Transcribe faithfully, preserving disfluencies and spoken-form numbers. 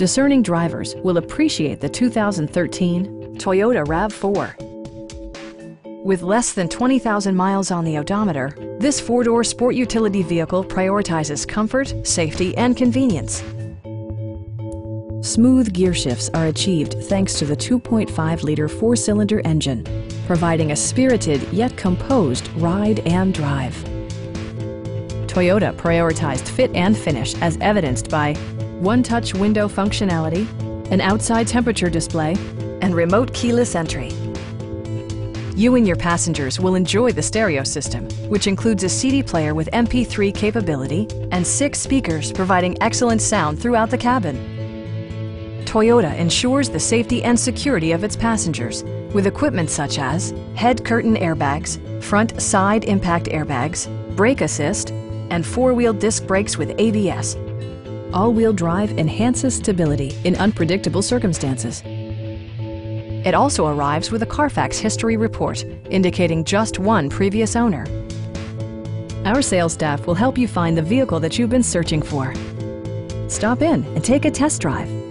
Discerning drivers will appreciate the two thousand thirteen Toyota RAV four. With less than twenty thousand miles on the odometer, this four-door sport utility vehicle prioritizes comfort, safety, and convenience. Smooth gear shifts are achieved thanks to the two point five liter four-cylinder engine, providing a spirited yet composed ride and drive. Toyota prioritized fit and finish as evidenced by one-touch window functionality, an outside temperature display, and remote keyless entry. You and your passengers will enjoy the stereo system, which includes a C D player with M P three capability and six speakers providing excellent sound throughout the cabin. Toyota ensures the safety and security of its passengers with equipment such as head curtain airbags, front side impact airbags, brake assist, and four-wheel disc brakes with A B S. All-wheel drive enhances stability in unpredictable circumstances. It also arrives with a Carfax history report, indicating just one previous owner. Our sales staff will help you find the vehicle that you've been searching for. Stop in and take a test drive.